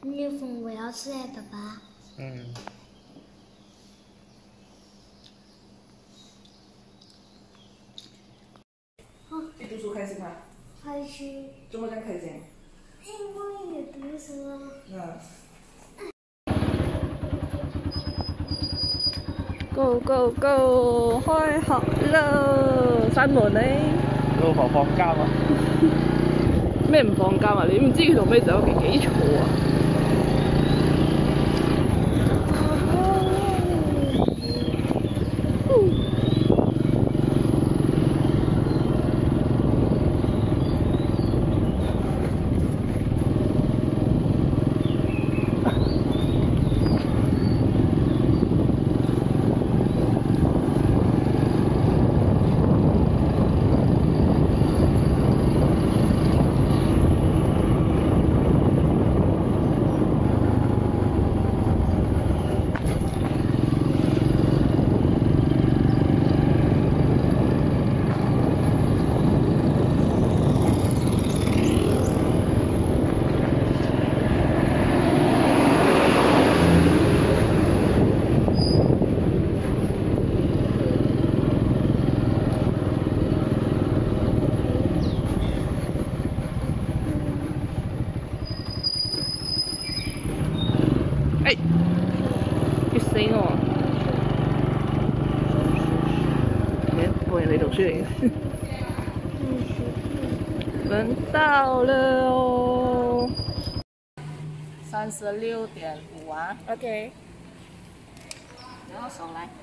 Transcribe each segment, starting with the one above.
蜜蜂，我要吃爸爸。 嗯。 你读书开心吗？ 开心。 怎么这样开心？ 因为有读书啊。 Go go go！ 開學啦，閂門咧。 老婆放監啊？ 咩唔放監啊？你唔知佢同咩仔屋企幾嘈啊？血死我！我也没懂事嚟嘅。轮到了哦，36.5啊。OK。然后手来。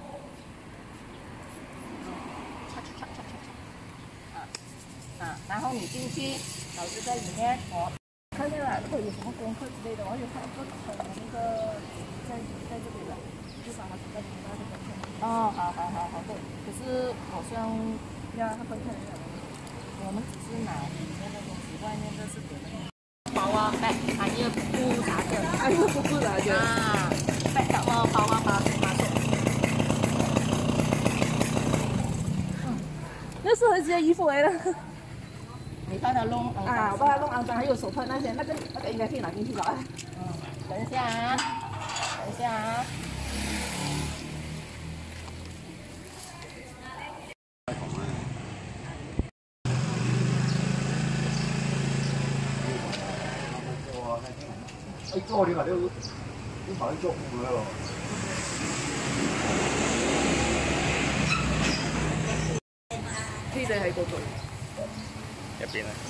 然后你进去，老师在里面，我看见了，如果有什么功课之类的，我有看到那个在这里了，就把它在那个分开。哦，好，对。可是好像要它分开了，我们只是拿里面的东西，外面的是别的。包啊，bag，还有布啥的，还有布啥的啊，bag 哦，包啊，把那是儿子的衣服来了。你把它弄啊，我把它弄肮脏，还有手套那些，那个应该可以拿进去了啊。等一下啊，等一下啊。 做你話都買足㗎咯。 呢隻喺嗰度入邊啊。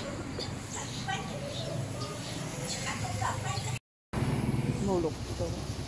冇錄到。